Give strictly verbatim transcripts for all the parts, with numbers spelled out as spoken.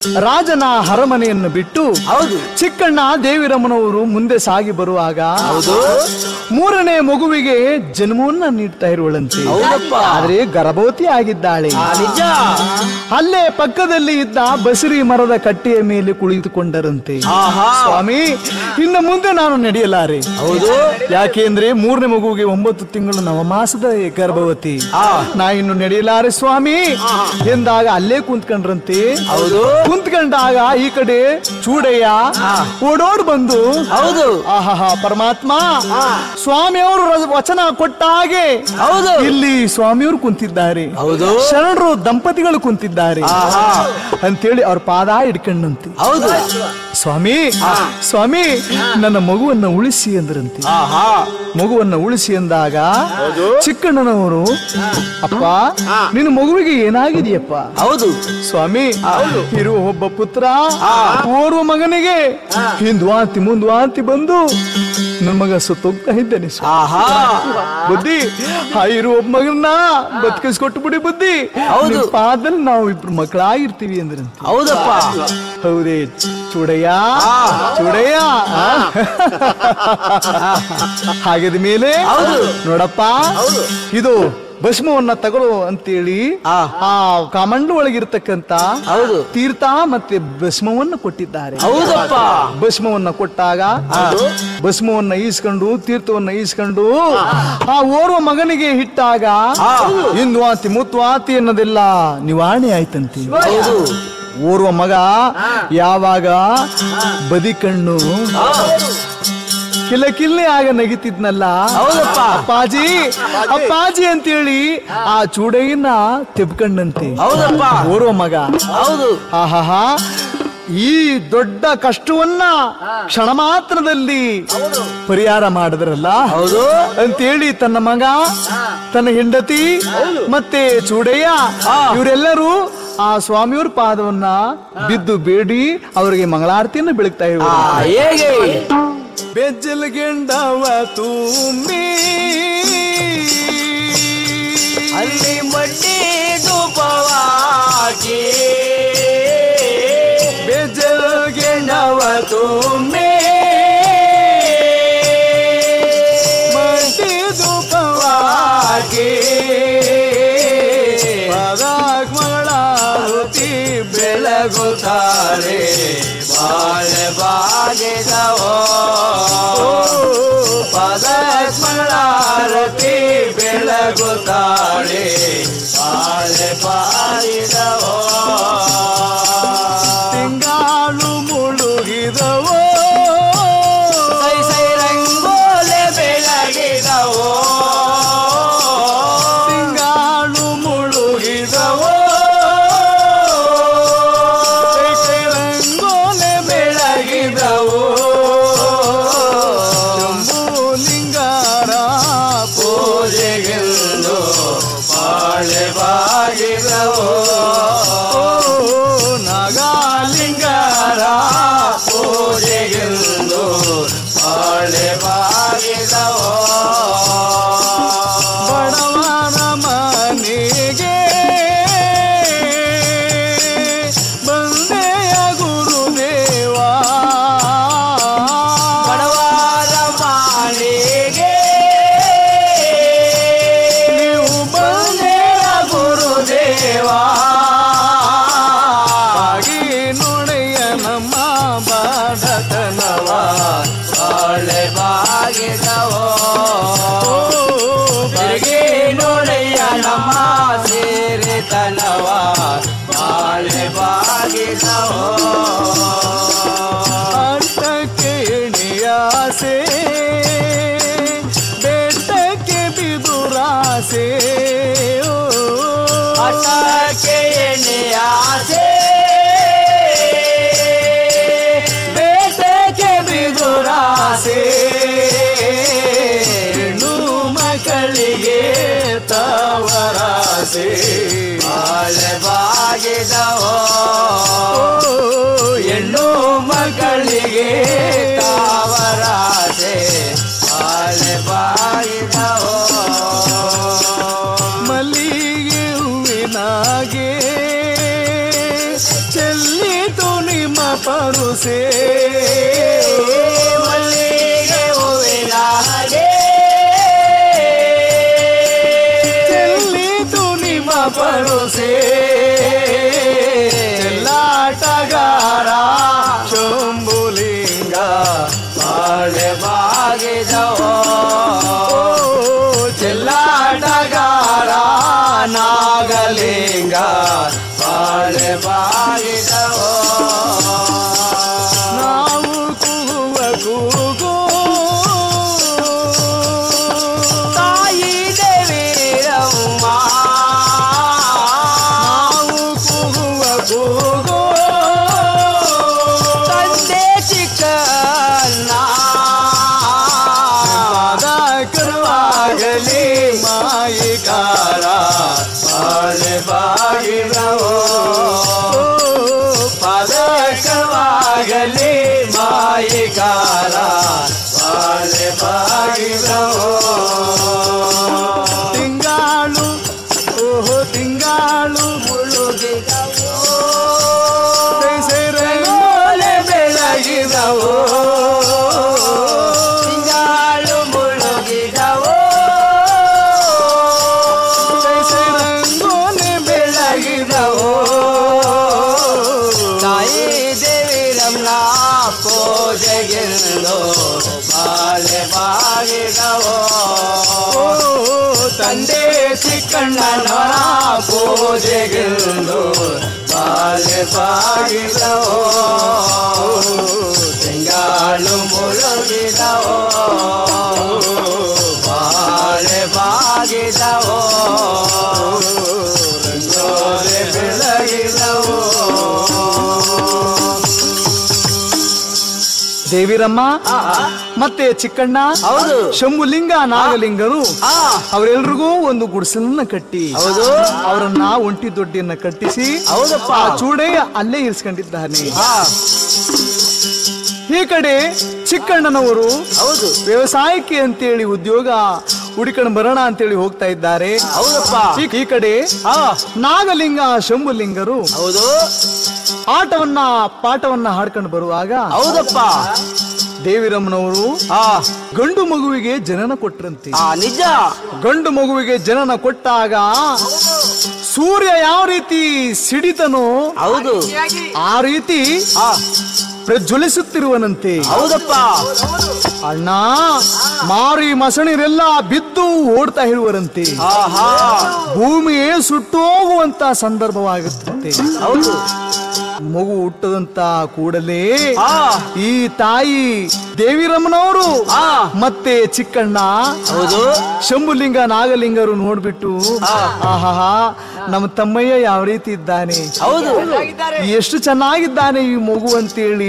ರಾಜನ ಅರಮನೆಯನ್ನು ಬಿಟ್ಟು ಹೌದು ಚಿಕ್ಕಣ್ಣ ದೇವಿರಮ್ಮನವರು ಮುಂದೆ ಸಾಗಿ ಬರುವಾಗ ಹೌದು ಮೂರನೇ ಮಗುವಿಗೆ ಜನ್ಮವನ್ನ ನೀಡ್ತಾ ಇರುವಳಂತೆ. ಆದ್ರೆ ಗರ್ಭವತಿ ಆಗಿದ್ದಾಳೆ. ನಿಜ. ಅಲ್ಲೇ ಪಕ್ಕದಲ್ಲಿ ಇದ್ದ ಬಸರಿ ಮರದ ಕಟ್ಟೆಯ ಮೇಲೆ ಕುಳಿತುಕೊಂಡರಂತೆ. ಸ್ವಾಮಿ, ಇನ್ನು ಮುಂದೆ ನಾನು ನಡೆಯಲಾರೆ. ಹೌದು. ಯಾಕೆಂದ್ರೆ ಮೂರನೇ ಮಗುವಿಗೆ ಒಂಬತ್ತು ತಿಂಗಳು ನವಮಾಸದ ಗರ್ಭವತಿ. ನಾ ಇನ್ನು ನಡೆಯಲಾರೆ ಸ್ವಾಮಿ ಎಂದಾಗ ಅಲ್ಲೇ ಕುಂತ್ಕೊಂಡ್ರಂತೆ. ಹೌದು. ಕುಂತ್ಕೊಂಡಾಗ ಈ ಕಡೆ ಚೂಡಯ್ಯ ಓಡೋಡ್ ಬಂದು ಹೌದು ಆಹಾ ಪರಮಾತ್ಮ ಸ್ವಾಮಿ ಅವರು ವಚನ ಕೊಟ್ಟ ಹಾಗೆ ಹೌದು ಇಲ್ಲಿ ಸ್ವಾಮಿಯವರು ಕುಂತಿದ್ದಾರೆ. ಹೌದು. ಶರಣರು ದಂಪತಿಗಳು ಕುಂತಿದ್ದಾರೆ ಅಂತೇಳಿ ಅವ್ರ ಪಾದ ಹಿಡ್ಕೊಂಡಂತೆ. ಹೌದು. ಸ್ವಾಮಿ ಸ್ವಾಮಿ ನನ್ನ ಮಗುವನ್ನ ಉಳಿಸಿ ಅಂದ್ರಂತೆ. ಮಗುವನ್ನ ಉಳಿಸಿ ಅಂದಾಗ ಚಿಕ್ಕಣ್ಣನವರು ಅಪ್ಪ ನಿನ್ನ ಮಗುವಿಗೆ ಏನಾಗಿದೆಯಪ್ಪ? ಹೌದು ಸ್ವಾಮಿ, ಇರುವ ಒಬ್ಬ ಪುತ್ರ ಓರ್ವ ಮಗನಿಗೆ ಹಿಂದ್ವಾಂತಿ ಮುಂದ್ವಾಂತಿ ಬಂದು ನನ್ನ ಮಗ ಸುತ್ತೋಗ್ತಾ ಇದ್ದೇನೆ. ಬುದ್ಧಿ ಆ ಇರುವ ಒಬ್ಬ ಮಗನ್ನ ಬದುಕಿಸ್ಕೊಟ್ಟು ಬಿಡಿ ಬುದ್ಧಿ. ಪಾದಲ್ಲಿ ನಾವು ಇಬ್ರು ಮಕ್ಕಳಾಗಿರ್ತೀವಿ ಅಂದ್ರಂತೆ. ಹೌದಪ್ಪ. ಹೌದೇ ಚೂಡಯ್ಯ ಚೂಡಯ್ಯ. ಹಾಗಿದ ಮೇಲೆ ನೋಡಪ್ಪ, ಇದು ಭಸ್ಮವನ್ನ ತಗೊಳ್ಳೋ ಅಂತೇಳಿ ಆ ಕಾಮಂಡು ಒಳಗಿರ್ತಕ್ಕಂತ ತೀರ್ಥ ಮತ್ತೆ ಭಸ್ಮವನ್ನ ಕೊಟ್ಟಿದ್ದಾರೆ. ಹೌದಪ್ಪ. ಭಸ್ಮವನ್ನ ಕೊಟ್ಟಾಗ ಭಸ್ಮವನ್ನ ಈಸ್ಕೊಂಡು ತೀರ್ಥವನ್ನ ಈಸ್ಕೊಂಡು ಆ ಓರ್ವ ಮಗನಿಗೆ ಇಟ್ಟಾಗ ಹಿಂದ್ವಾತಿ ಮುತ್ವಾತಿ ಅನ್ನೋದೆಲ್ಲ ನಿವಾರಣೆ ಆಯ್ತಂತೆ. ಓರ್ವ ಮಗ ಯಾವಾಗ ಬದಿಕಣ್ಣು ಕಿಲ ಕಿಲ್ಲೆ ಆಗ ನಗಿತಿದ್ನಲ್ಲ, ಅಪ್ಪಾಜಿ ಅಪ್ಪಾಜಿ ಅಂತೇಳಿ ಆ ಚೂಡಯ್ಯನ ತೆಪ್ಕಂಡಂತೆ ಓರ್ವ ಮಗ. ಹೌದು. ಆಹಾ, ಈ ದೊಡ್ಡ ಕಷ್ಟವನ್ನ ಕ್ಷಣ ಮಾತ್ರದಲ್ಲಿ ಪರಿಹಾರ ಮಾಡಿದ್ರಲ್ಲ ಅಂತೇಳಿ ತನ್ನ ಮಗ, ತನ್ನ ಹೆಂಡತಿ ಮತ್ತೆ ಚೂಡಯ್ಯ ಇವರೆಲ್ಲರೂ ಆ ಸ್ವಾಮಿಯವ್ರ ಪಾದವನ್ನ ಬಿದ್ದು ಬೇಡಿ ಅವರಿಗೆ ಮಂಗಳಾರತಿಯನ್ನು ಬೆಳಗ್ತಾ ಇದ್ದಾರೆ. ಬೆಜ್ಜಲ್ ಗೆಂಡವ ತುಂಬಿ ಅಲ್ಲಿ ಮಡ್ಡಿ ಧೂಪವಾಗಿ ಬೆಜ್ಜಲ್ ಗೆಂಡವ ತುಂಬಿ ಮಡ್ಡಿ ಧೂಪವಾಗಿ ಪದಾತ್ಮಗಳಾರತಿ ಬೆಳಗುತ್ತಾರೆ. ಬಾಳೆ ಬಾಗಿದವೋ ಪದಾತ್ಮಗಳಾರತಿ ಬೆಳಗುತ್ತಾರೆ. ಬಾಳೆ ಬಾಗಿದವೋ ತಿಂಗಾಳು ಮುಳುಗಿದವೋ ಸೈ ಸೈ ರಂಗೋಲೆ ಬೆಳಗಿದವೋ ತಿಂಗಾಳು ಮುಳುಗಿದವೋ ನಾಗಲಿಂಗರ ಪೂಜೆಗೆಂದು ಬಾಳೆ ಬಾಗಿದವೋ ಬಡವರ ಮನೆಗೆ ಬಂದೆಯ ಗುರುದೇವ. ಬಡವರ ಮನೆಗೆ ನೀವು ಬಂದೆಯ ಗುರುದೇವ. ಬಡತನವ ಬಾಳೆ ಬಾಗಿದವೋ ಬೆಳಗ್ಗೆ ನೋಡಯ್ಯ ನಮ್ಮ ಸೇರಿತನವ ಬಾಳೆ ಬಾಗಿದವೋ ಅಟ್ಟಕ್ಕೆ ಎಣೆಯಾಸೆ ಬೆಟ್ಟಕ್ಕೆ ಬಿದುರಾಸೆ ಅಟ್ಟಕ್ಕೆ ಎಣೆಯಾಸೆ ಹೆಣ್ಣು ಮಕ್ಕಳಿಗೆ ತವರಾಸೆ ಬಾಳೆ ಬಾಗಿದವೋ ಪರುಸೆ ಮಲ್ಲಿಗೆ ಹೂವಿನ ಹಾಗೆ ಚೆಲ್ಲಿತು ನಿಮ್ಮ ಪರುಸೆ ಚೆಲ್ಲಾಟಗಾರ ಶಂಭುಲಿಂಗ ಬಾಳೆ ಬಾಗಿದವೋ ಚೆಲ್ಲಾಟಗಾರ ನಾಗಲಿಂಗ ಬಾಳೆ ಬಾಗಿದವೋ ನಾವು ಕೂಗುವ ಕೂಗು ತಾಯಿ ದೇವಿರಮ್ಮ ನಾವು ಕೂಗುವ ಕೂಗು ತಂದೆ ಚಿಕ್ಕಣ್ಣ ಪಾದ ಕರುವಾಗಲಿ ಮಾಯಿಕಾರ ಬಾಳೆ ಬಾಗಿದವೋ ಪಾದಕವಾಗಲಿ ಮಾಯಿಕಾರ ಬಾಳೆ ಬಾಗಿದವೋ ತಿಂಗಾಳು ಓಹೋ ತಿಂಗಾಳು ಮುಳುಗಿದವೋ ಸೆರೆಗೋಲೆ ಬೆಳಗಿದವೋ ತಿಂಗಾಳು ಮುಳುಗಿದವೋ ಸೆರೆಗೋಲೆ ಬೆಳಗಿದವೋ ತಾಯಿ ದೇವಿರಮ್ಮ ಪೂಜೆಗೆಂದು ಬಾಳೆ ಬಾಗಿದವೋ ತಂದೆ ಚಿಕ್ಕಣ್ಣನವರ ಪೂಜೆಗೆಂದು ಬಾಳೆ ಬಾಗಿದವೋ ತಿಂಗಾಳು ಮುಳುಗಿದವೋ ಬಾಳೆ ಬಾಗಿದವೋ ರಂಗೋಲೆ ಬೆಳಗಿದವೋ ದೇವಿರಮ್ಮ ಮತ್ತೆ ಚಿಕ್ಕಣ್ಣ ಹೌದು. ಶಂಭುಲಿಂಗ ನಾಗಲಿಂಗರು ಆ ಅವರೆಲ್ರಿಗೂ ಒಂದು ಗುಡಿಸಲನ್ನ ಕಟ್ಟಿ ಹೌದು. ಅವರನ್ನ ಒಂಟಿ ದೊಡ್ಡಿಯನ್ನ ಕಟ್ಟಿಸಿ ಹೌದಪ್ಪ. ಆ ಚೂಡೆ ಅಲ್ಲೇ ಇರಿಸ್ಕೊಂಡಿದ್ದಾನೆ. ಆ ಈ ಕಡೆ ಚಿಕ್ಕಣ್ಣನವರು ಹೌದು ವ್ಯವಸಾಯಕ್ಕೆ ಅಂತೇಳಿ ಉದ್ಯೋಗ ಹುಡುಕಣ ಬರೋಣ ಅಂತೇಳಿ ಹೋಗ್ತಾ ಇದ್ದಾರೆ. ಹೌದಪ್ಪ. ಈ- ಈ ಕಡೆ ಆ ನಾಗಲಿಂಗ ಶಂಭುಲಿಂಗರು ಹೌದು ಆಟವನ್ನ ಪಾಠವನ್ನ ಹಾಡ್ಕೊಂಡು ಬರುವಾಗ ಹೌದಪ್ಪ. ದೇವಿರಮ್ಮನವರು ಆ ಗಂಡು ಮಗುವಿಗೆ ಜನನ ಕೊಟ್ರಂತೆ. ಆ ನಿಜ ಗಂಡು ಮಗುವಿಗೆ ಜನನ ಕೊಟ್ಟಾಗ ಸೂರ್ಯ ಯಾವ ರೀತಿ ಸಿಡಿತನೋ ಹೌದು ಆ ರೀತಿ ಆ ಪ್ರಜ್ವಲಿಸುತ್ತಿರುವನಂತೆ. ಹೌದಪ್ಪ. ಅಣ್ಣ ಮಾರಿ ಮಸಣಿರೆಲ್ಲ ಬಿದ್ದು ಓಡ್ತಾ ಇರುವರಂತೆ. ಆಹಾ ಭೂಮಿಯೇ ಸುಟ್ಟೋಗುವಂತ ಸಂದರ್ಭವಾಗುತ್ತಂತೆ. ಹೌದು ಮಗು ಹುಟ್ಟದಂತ ಕೂಡಲೇ ಆ ಈ ತಾಯಿ ದೇವಿರಮ್ಮನವರು ಆ ಮತ್ತೆ ಚಿಕ್ಕಣ್ಣ ಹೌದು ಶಂಭುಲಿಂಗ ನಾಗಲಿಂಗರು ನೋಡ್ಬಿಟ್ಟು ಆಹಾ ನಮ್ಮ ತಮ್ಮಯ್ಯ ಯಾವ ರೀತಿ ಇದ್ದಾನೆ, ಹೌದು ಎಷ್ಟು ಚೆನ್ನಾಗಿದ್ದಾನೆ ಈ ಮಗು ಅಂತೇಳಿ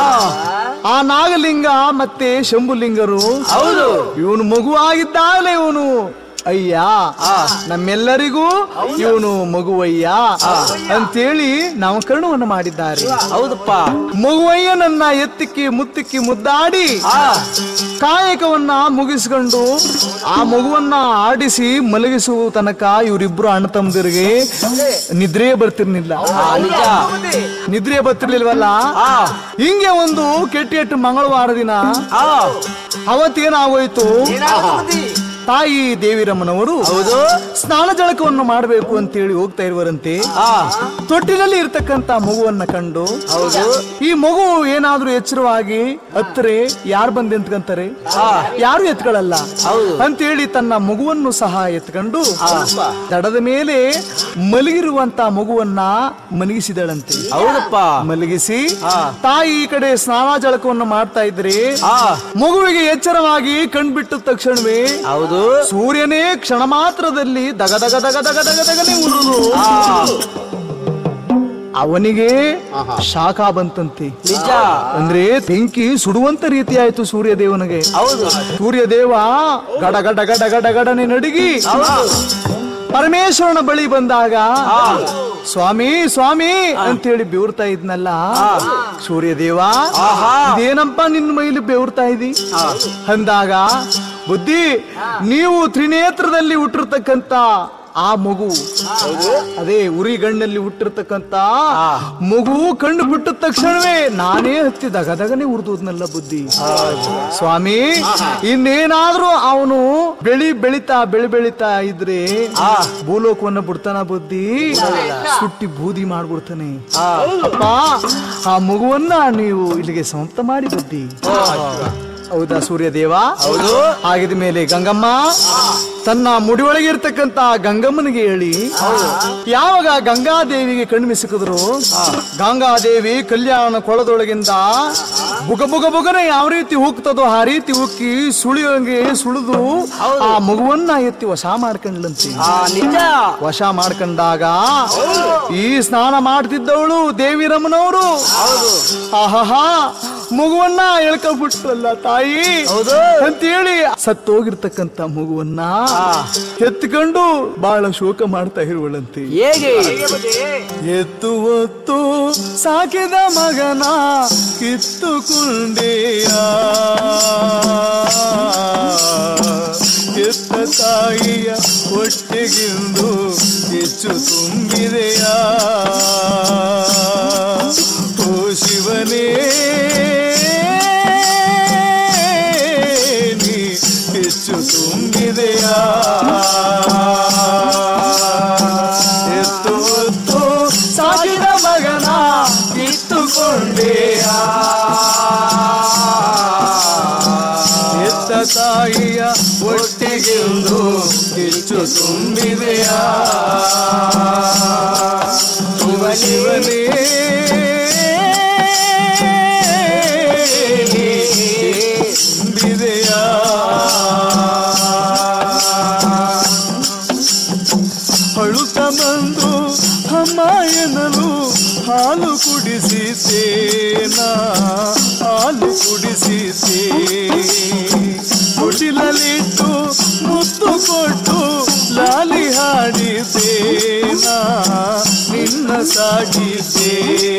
ಆ ನಾಗಲಿಂಗ ಮತ್ತೆ ಶಂಭುಲಿಂಗರು ಹೌದು ಇವನು ಮಗು ಆಗಿದ್ದಾಗಲೇ ಇವನು ಅಯ್ಯ ನಮ್ಮೆಲ್ಲರಿಗೂ ಇವನು ಮಗುವಯ್ಯ ಅಂತೇಳಿ ನಾಮಕರಣವನ್ನು ಮಾಡಿದ್ದಾರೆ. ಹೌದಪ್ಪ. ಮಗುವಯ್ಯನನ್ನ ಎತ್ತಿಕ್ಕಿ ಮುತ್ತಿಕ್ಕಿ ಮುದ್ದಾಡಿ ಕಾಯಕವನ್ನ ಮುಗಿಸ್ಕೊಂಡು ಆ ಮಗುವನ್ನ ಆಡಿಸಿ ಮಲಗಿಸುವ ತನಕ ಇವರಿಬ್ರು ಅಣ್ಣ ತಮ್ಮದಿರಿಗೆ ನಿದ್ರೆ ಬರ್ತಿರ್ಲಿಲ್ಲ. ನಿಜ ನಿದ್ರೆ ಬರ್ತಿರ್ಲಿಲ್ವಲ್ಲ. ಹಿಂಗೆ ಒಂದು ಕೆಟ್ಟ ಕೆಟ್ಟ ಮಂಗಳವಾರ ದಿನ ಅವತ್ತೇನಾಗೋಯ್ತು, ತಾಯಿ ದೇವಿರಮ್ಮನವರು ಹೌದು ಸ್ನಾನ ಜಳಕವನ್ನು ಮಾಡಬೇಕು ಅಂತೇಳಿ ಹೋಗ್ತಾ ಇರುವರಂತೆ. ತೊಟ್ಟಿನಲ್ಲಿ ಇರ್ತಕ್ಕಂತ ಮಗುವನ್ನ ಕಂಡು ಹೌದು ಈ ಮಗು ಏನಾದ್ರೂ ಎಚ್ಚರವಾಗಿ ಹತ್ತರೆ ಯಾರು ಬಂದು ಎತ್ಕೊಂತಾರೆ, ಯಾರು ಎತ್ಕೊಳ್ಳಲ್ಲ ಅಂತೇಳಿ ತನ್ನ ಮಗುವನ್ನು ಸಹ ಎತ್ಕೊಂಡು ದಡದ ಮೇಲೆ ಮಲಗಿರುವಂತ ಮಗುವನ್ನ ಮಲಗಿಸಿದಳಂತೆ. ಹೌದಪ್ಪ. ಮಲಗಿಸಿ ತಾಯಿ ಈ ಕಡೆ ಸ್ನಾನ ಜಳಕವನ್ನು ಮಾಡ್ತಾ ಇದ್ರೆ ಮಗುವಿಗೆ ಎಚ್ಚರವಾಗಿ ಕಣ್ಬಿಟ್ಟ ತಕ್ಷಣವೇ ಹೌದು ಸೂರ್ಯನೇ ಕ್ಷಣ ಮಾತ್ರದಲ್ಲಿ ದಗ ದಗ ದಗ ದಗ ದಗ ದಗನೆ ಉರುಳು. ಅವನಿಗೆ ಶಾಖ ಬಂತಂತೆ. ನಿಜ ಅಂದ್ರೆ ಬೆಂಕಿ ಸುಡುವಂತ ರೀತಿ ಆಯ್ತು ಸೂರ್ಯದೇವನಿಗೆ. ಹೌದು ಸೂರ್ಯದೇವ ಗಡ ಗಡ ಗಡ ಗಡ ಗಡನೆ ನಡುಗಿ ಪರಮೇಶ್ವರನ ಬಳಿ ಬಂದಾಗ ಸ್ವಾಮಿ ಸ್ವಾಮಿ ಅಂತೇಳಿ ಬೆವರ್ತಾ ಇದ್ನಲ್ಲ ಸೂರ್ಯದೇವ, ಇದೇನಪ್ಪ ನಿನ್ನ ಮೈಲಿ ಬೆವರ್ತಾ ಇದಿ ಅಂದಾಗ, ಬುದ್ಧಿ ನೀವು ತ್ರಿನೇತ್ರದಲ್ಲಿ ಹುಟ್ಟಿರ್ತಕ್ಕಂತ ಆ ಮಗು ಅದೇ ಉರಿಗಣ್ಣಲ್ಲಿ ಹುಟ್ಟಿರ್ತಕ್ಕಂತ ಮಗು ಕಣ್ಣು ಬಿಟ್ಟ ತಕ್ಷಣವೇ ನಾನೇ ಹತ್ತಿ ದಗದಗನೆ ಉರ್ದುದ್ನಲ್ಲ ಬುದ್ಧಿ. ಸ್ವಾಮಿ, ಇನ್ನೇನಾದ್ರೂ ಅವನು ಬೆಳಿ ಬೆಳಿತಾ ಬೆಳಿ ಬೆಳಿತಾ ಇದ್ರೆ ಭೂಲೋಕವನ್ನ ಬಿಡ್ತಾನ ಬುದ್ಧಿ, ಸುಟ್ಟಿ ಬೂದಿ ಮಾಡ್ಬಿಡ್ತಾನೆ. ಅಪ್ಪ, ಆ ಮಗುವನ್ನ ನೀವು ಇಲ್ಲಿಗೆ ಸಮಾಪ್ತ ಮಾಡಿ ಬುದ್ಧಿ. ಹೌದಾ ಸೂರ್ಯದೇವ? ಹೌದು. ಆಗಿದ ಮೇಲೆ ಗಂಗಮ್ಮ ತನ್ನ ಮುಡಿಯೊಳಗೆ ಇರ್ತಕ್ಕಂತ ಗಂಗಮ್ಮನಿಗೆ ಹೇಳಿ, ಯಾವಾಗ ಗಂಗಾದೇವಿಗೆ ಕಣ್ಮಿ ಸಿಕ್ಕಿದ್ರು ಗಂಗಾದೇವಿ ಕಲ್ಯಾಣ ಕೊಳದೊಳಗಿಂದ ಬುಗ ಬುಗ ಬುಗನೆ ಯಾವ ರೀತಿ ಹೋಗ್ತದೋ ಆ ರೀತಿ ಉಕ್ಕಿ ಸುಳಿಯಂಗೆ ಸುಳಿದು ಆ ಮಗುವನ್ನ ಎತ್ತಿ ವಶ ಮಾಡ್ಕೊಂಡ್ಲಂತೆ. ವಶ ಮಾಡ್ಕೊಂಡಾಗ ಈ ಸ್ನಾನ ಮಾಡ್ತಿದ್ದವಳು ದೇವಿ ರಮನವರು ಆಹಾ ಮಗುವನ್ನ ಎಳ್ಕೊಂಡ್ಬಿಟ್ರಲ್ಲ ತಾಯಿ ಅಂತೇಳಿ ಸತ್ತೋಗಿರ್ತಕ್ಕಂತ ಮಗುವನ್ನ ಎತ್ಕೊಂಡು ಬಹಳ ಶೋಕ ಮಾಡ್ತಾ ಇರುವಳಂತೆ. ಹೇಗೆ? ಎತ್ತು ಹೊತ್ತು ಸಾಕಿದ ಮಗನ ಕಿತ್ತುಕೊಂಡೆಯ, ಎತ್ತ ತಾಯಿಯ ಹೊಟ್ಟೆಗಿಂದು ಹೆಚ್ಚು ತುಂಬಿದೆಯ. ಓ ಶಿವನೇ, ನೀ ಹೆಚ್ಚು ತುಂಬಿದೆಯ. ಎತ್ತು ಹೊತ್ತು ಸಾಕಿದ ಮಗನ ಕಿತ್ತುಕೊಂಡೆಯ, ಎತ್ತ ತಾಯಿಯ ಹೊಟ್ಟೆಗೆಂದು ಹೆಚ್ಚು ತುಂಬಿದೆಯ. ಶಿವನೇ, ತುಂಬಿದೆಯ. ಅಳುತ್ತ ಬಂದು ಅಮ್ಮ ಎನ್ನಲು ಹಾಲು ಕುಡಿಸಿದ್ದೇನ, ಹಾಲು ಕುಡಿಸಿದ್ದೇ. ಕುಟಿಲಲ್ಲಿಟ್ಟು ಮುತ್ತು ಕೊಟ್ಟು ಲಾಲಿ ಹಾಡಿದ್ದೇನ, ನಿನ್ನ ಸಾಕಿದ್ದೇ.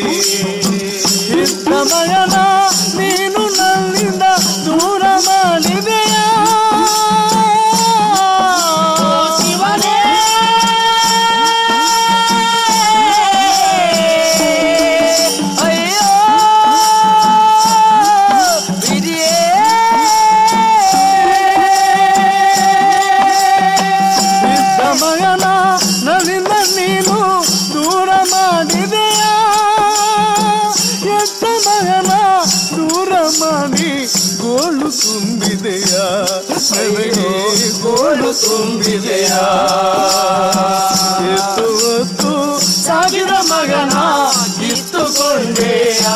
ಇದ್ದ ಮಗನ ನೀನು ನನ್ನಿಂದ ದೂರ ಮಾಡಿದೆಯ. ಶಿವನೇ, ಅಯ್ಯೋ ವಿಧಿಯೇ, ಇದ್ದ ಮಗನ ನನ್ನಿಂದ ನೀನು ದೂರ ಮಾಡಿದೆಯ. ಎದ್ದ ಮಗನ ದೂರ ಮಾಡಿ ಗೋಳು ತುಂಬಿದೆಯ, ನನಗೆ ಗೋಳು ತುಂಬಿದೆಯ. ಎತ್ತು ಹೊತ್ತು ಸಾಗಿದ ಮಗನ ಕಿತ್ತುಕೊಂಡೆಯ,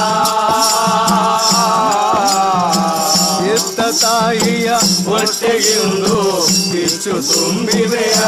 ಎತ್ತ ತಾಯಿಯ ಹೊಟ್ಟೆಗೆಂದು ಕಿಚ್ಚು ತುಂಬಿದೆಯ.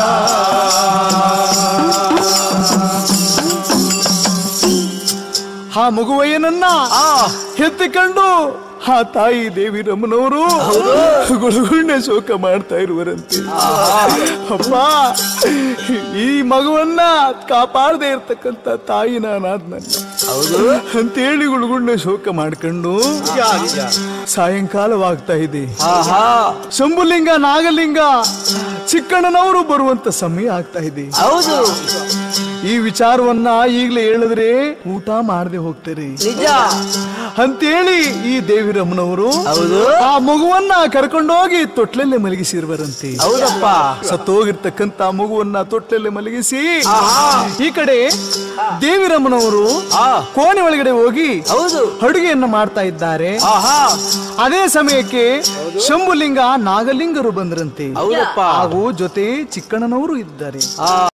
ಆ ಮಗುವಯ್ಯನನ್ನ ಎತ್ತಿಕೊಂಡು ಆ ತಾಯಿ ದೇವಿ ರಮನವರು ಗುಳುಗುಳ್ಳೆ ಶೋಕ ಮಾಡ್ತಾ ಇರುವರಂತೆ. ಅಪ್ಪ, ಈ ಮಗುವನ್ನ ಕಾಪಾಡದೆ ಇರ್ತಕ್ಕಂತ ತಾಯಿ ನಾನಾದ್ನಲ್ಲ ಅಂತೇಳಿ ಗುಳುಗುಳ್ಳೆ ಶೋಕ ಮಾಡ್ಕೊಂಡು ಸಾಯಂಕಾಲವಾಗ್ತಾ ಇದೆ. ಶಂಭುಲಿಂಗ ನಾಗಲಿಂಗ ಚಿಕ್ಕಣ್ಣನವರು ಬರುವಂತ ಸಮಯ ಆಗ್ತಾ ಇದೆ. ಈ ವಿಚಾರವನ್ನ ಈಗಲೇ ಹೇಳಿದ್ರೆ ಊಟ ಮಾಡದೆ ಹೋಗ್ತಾರೆ ಅಂತೇಳಿ ಈ ದೇವಿ ರಮನವರು ಆ ಮಗುವನ್ನ ಕರ್ಕೊಂಡೋಗಿ ತೊಟ್ಲಲ್ಲೇ ಮಲಗಿಸಿರುವರಂತೆ. ಹೌದಪ್ಪ. ಸತ್ತೋಗಿರ್ತಕ್ಕಂತ ಮಗುವನ್ನ ತೊಟ್ಲಲ್ಲೇ ಮಲಗಿಸಿ ಈ ಕಡೆ ದೇವಿ ರಮನವರು ಕೋಣೆ ಒಳಗಡೆ ಹೋಗಿ ಅಡುಗೆಯನ್ನ ಮಾಡ್ತಾ ಇದ್ದಾರೆ. ಅದೇ ಸಮಯಕ್ಕೆ ಶಂಭುಲಿಂಗ ನಾಗಲಿಂಗರು ಬಂದ್ರಂತೆ. ಹಾಗೂ ಜೊತೆ ಚಿಕ್ಕಣ್ಣನವರು ಇದ್ದಾರೆ.